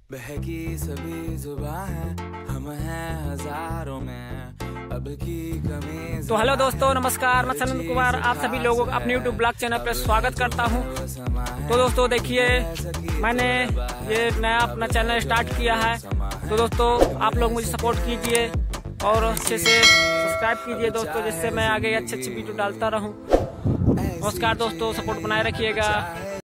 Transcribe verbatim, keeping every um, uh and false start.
बहकी सभी जुबां है, हम हैं हजारों में, अब की कमी। तो हेलो दोस्तों, नमस्कार। मैं सनन कुमार आप सभी लोगों का अपने यूट्यूब ब्लॉग चैनल पर स्वागत करता हूं। तो दोस्तों देखिए, मैंने ये नया अपना चैनल स्टार्ट किया है। तो दोस्तों आप लोग मुझे सपोर्ट कीजिए और अच्छे से सब्सक्राइब कीजिए दोस्तों, जिससे मैं आगे अच्छी अच्छी वीडियो डालता रहूं। नमस्कार दोस्तों, सपोर्ट बनाए रखिएगा।